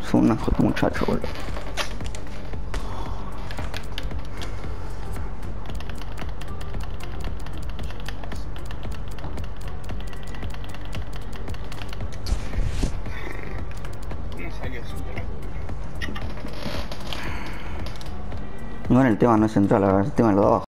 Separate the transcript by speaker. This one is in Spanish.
Speaker 1: Es un asco este muchacho, boludo. Igual el tema no es central, el tema es lo de abajo.